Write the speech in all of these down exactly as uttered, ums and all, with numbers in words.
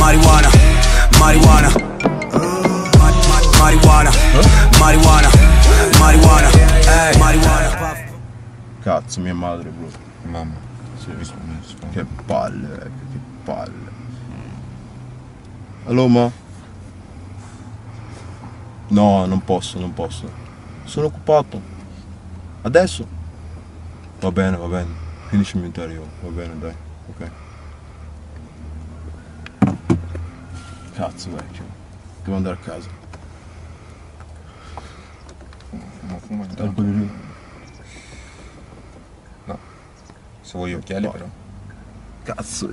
marijuana, marijuana, marijuana, marijuana, marijuana, eh, marijuana. Cazzo, mia madre, bro. Mamma. Sì. Che palle, vecchio, che palle. Allora, ma? No, non posso, non posso. Sono occupato. Adesso? Va bene, va bene. Finisci mentre arrivo. Va bene, dai. Ok. Cazzo, vecchio. Devo andare a casa. Ma fuma Dal ballerino. No. Se vuoi occhiali, No. però. Cazzo.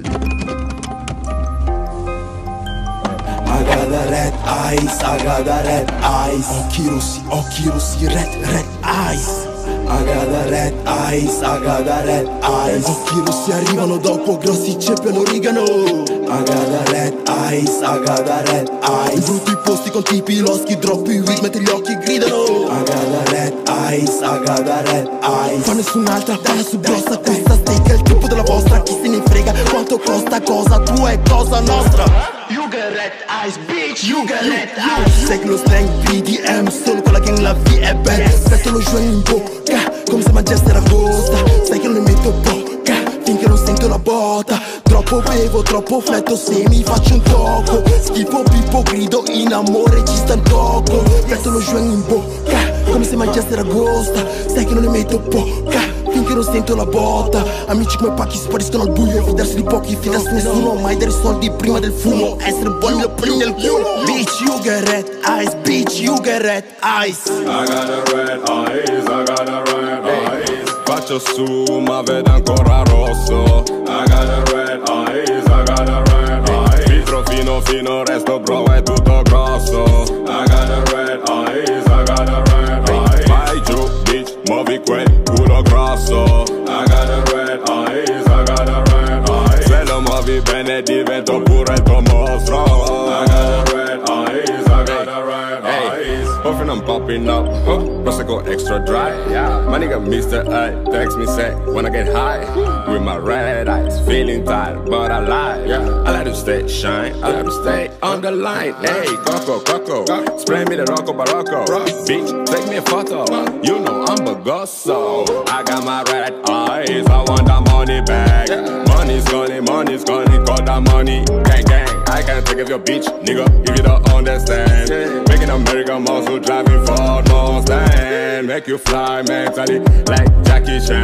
I got the red eyes, I got the red eyes. Occhi rossi, occhi rossi, red, red eyes. I got the red eyes, I got the red eyes. Occhi rossi arrivano dopo, grossi ceppiano origano. I got the red eyes, I got the red eyes. Brutti posti con tipi loschi, droppi weed, mentre gli occhi gridano. I got the red eyes, I got the red eyes. Fa nessun'altra, dalla su grossa, questa steak è il tipo della vostra. Chi se ne frega, quanto costa, cosa tua e cosa nostra. You get red eyes, bitch, you get red eyes. Sai che lo slang B D M, solo quella che nella V è bad. Aspetto lo joint in bocca, come se mangiasse ragosta. Sai che non ne metto bocca, finché non sento la botta. Troppo bevo, troppo fletto, se mi faccio un tocco. Schifo, pippo, grido, in amore ci sta il gioco. Metto lo joint in bocca, come se mangiasse ragosta. Sai che non ne metto bocca, finché non sento la botta. Amici come pacchi spariscono al buio. Fidarsi di pochi, fidarsi di nessuno. Mai dare soldi prima del fumo. Essere buoni lo prendi nel culo. Bitch, you get red eyes. Bitch, you get red eyes. I got the red eyes, I got the red eyes. Faccio su ma vedo ancora rosso. I got the red eyes, I got the red eyes. Filtro fino fino, resto bro è tutto grosso. I got the red eyes, I got the red eyes. Vai giù, bitch, muovi quel culo grosso. I got the red eyes, I got the red eyes. Se lo muovi bene divento pure il tuo mostro. I got the red eyes, I got the red eyes. Puffin' I'm popping up, huh? Plus I go extra dry. Yeah. My nigga Mister I text me say when I get high with my red eyes, feeling tired but I lie. Yeah. I like to stay shine, I like to stay on the line. Hey, Coco, Coco, spray me the Rocco Barocco. Bitch, take me a photo. You know I'm Bagoso. I got my red eyes, I want that money back. Money's gone, money's gone, got that money. Gang, gang, I can't take it your bitch, nigga, if you don't understand. Making American muscle, driving Ford Mustang. Make you fly mentally like Jackie Chan.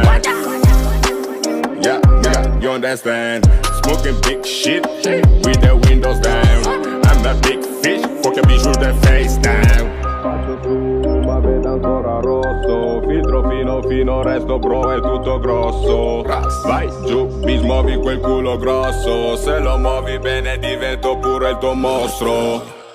Yeah, yeah, you understand. Smoking big shit with the windows down. I'm a big fish, fuck your bitch with the face down. Faccio su, ma vedo ancora rosso. Filtro fino fino, resto bro è tutto grosso. Vai giù, bitch, muovi quel culo grosso. Se lo muovi bene divento pure il tuo mostro.